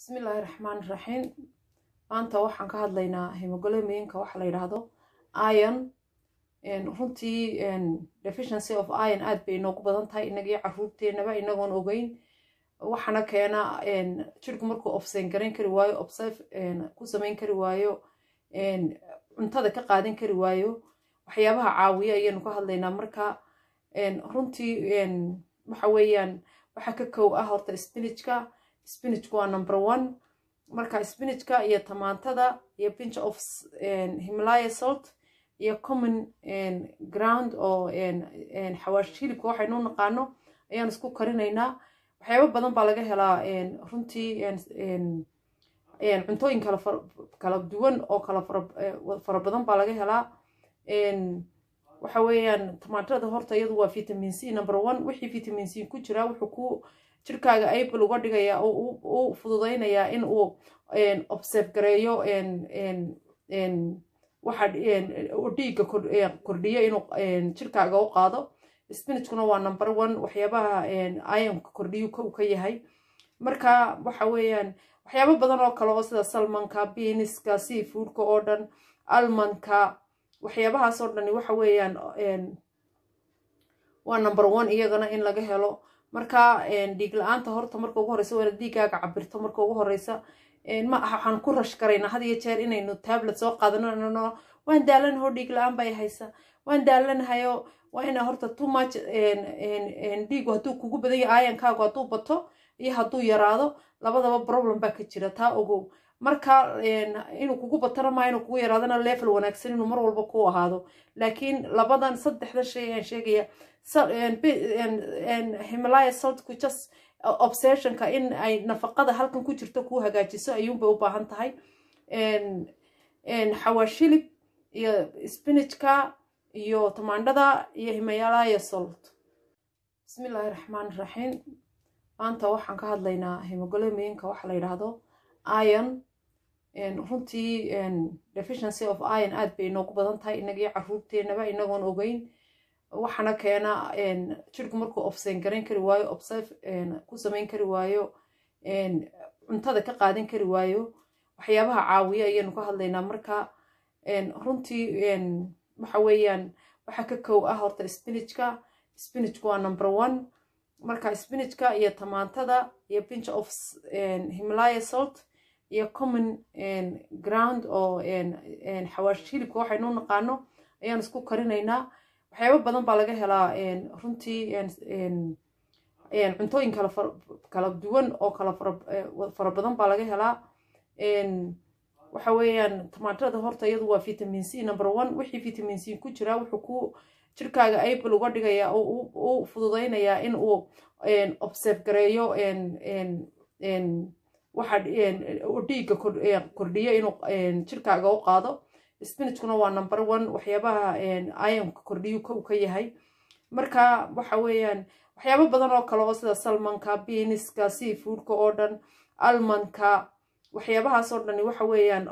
بسم الله الرحمن الرحيم. maanta waxaan ka hadlaynaa hemoglobinka waxa la yiraahdo iron runtii deficiency of iron aad bay noogu badan tahay inagii caruurteenaba inagoon ogeyn waxana keena jirku markuu oxygen garan kari waayo ku sameyn kari waayo cuntada ka qaadan kari waayo waxyaabaha caawiya ayaynu ka hadlaynaa marka runtii waxa weeyaan waxa ka koow ah horta spinach waa number 1 marka spinachka iyo tamaantada iyo pinch of Himalaya salt iyo common ground oo xawaash hilibka waxaynu naqaano ayaan isku karinaynaa waxyaabo badan baa laga helaa runtii cuntooyin kala duwan oo kala fara badan baa laga helaa waxa weeyaan tamaantada horta iyadu waa vitamin C number 1 wixii vitamin C ku jira wuxuu ku jirkaaga able uga dhigaya oo fududeynaya in uu observe gareeyo waxa dhiigga kordhiyo inuu jirkaaga u qaado spinachkuna waa number 1 waxyaabaha iron kordhiyo ka yahay marka waxa weeyaan waxyaabo badan oo kale oo sida salmonka beanska seafoodka oo dhan almondka waxyaabahaas oo dhan waxa weeyaan waa number 1 iyagana in laga helo marka dhiig la'aanta horta marka ugu horeysa waa dhiigaaga cabirto marka ugu horeysa ma waxaan ku rash karaynaa had iyo jeer inaynu tablet soo qaadano waan daalanahay dhiig la'aan bay haysa waan daalanahay waa ina horta too much dhiig haduu kugu badan yahay iron-kaagu haduu bato iyo haduu yaraado labadaba problem baa ka jira taa ogow marka inuu kugu batana ma inuu kugu yaraadana level wanaagsan inuu mar walba ku ahaado laakiin labadan saddexda shay aan sheegaya Himalaya salt ku just obsessionka in ay nafaqada halkan ku jirto ku hagaajiso ayuunba u baahan tahay xawaash hilib iyo spinachka iyo tamaandada iyo Himalaya salt. Bismillahir Rahmanir Rahim. maanta waxaan ka hadlaynaa hemoglobinka waxa la yiraahdo iron runtii deficiency of iron aad bay noogu badan tahay inagii caruurteenaba inagoon ogeyn waxana keena jirku markuu oxygen garan kari waayo ku sameyn kari waayo cuntada ka qaadan kari waayo waxyaabaha caawiya ayaynu ka hadlaynaa marka runtii waxa weeyaan waxa ka koow ah horta spinachka waa number 1 marka spinachka iyo tamaantada iyo pinch of Himalaya salt iyo common ground oo xawaash hilibka waxaynu naqaano ayaan isku karinaynaa waxyaabo badan baa laga helaa runtii cuntooyin kala duwan oo kala fara badan baa laga helaa waxa weeyaan tamaantada horta iyadu waa vitamin C number 1 wixii vitamin C ku jira wuxuu ku jirkaaga able uga dhigaya oo fududeynaya in uu observe gareeyo waxa dhiigga kordhiyo inuu jirkaaga u qaado spinachkuna waa number 1 waxyaabaha iron kordhiyo ka yahay marka waxa weeyaan waxyaabo badan oo kale oo sida salmonka beanska seafoodka oo dhan almondka waxyaabahaas oo dhan waxa weeyaan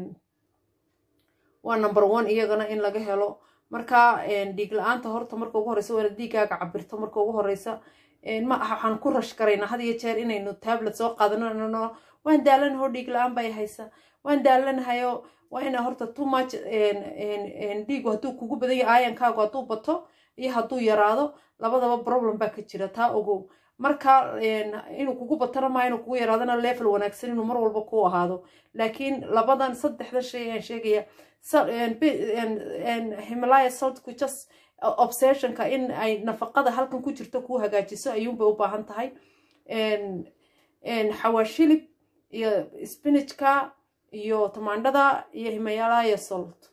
waa number 1 iyagana in laga helo marka dhiig la'aanta horta marka ugu horeysa waa dhiigaaga cabirto marka ugu horeysa ma waxaan ku rash karaynaa had iyo jeer inaynu tablet soo qaadano waan daalanahay dhiig la'aan bay haysa waan daalanahay waa ina horta too much dhiig haduu kugu badan yahay iron-kaagu haduu bato iyo haduu yaraado labadaba problem baa ka jira taa ogow marka inuu kugu batana ma inuu kugu yaraadana level wanaagsan inuu mar walba ku ahaado laakiin labadan saddexda shay aan sheegaya Himalaya salt ku just obsessionka in ay nafaqada halkan ku jirto ku hagaajiso ayuunba u baahan tahay xawaash hilib iyo spinachka iyo tamaandada iyo Himalaya salt.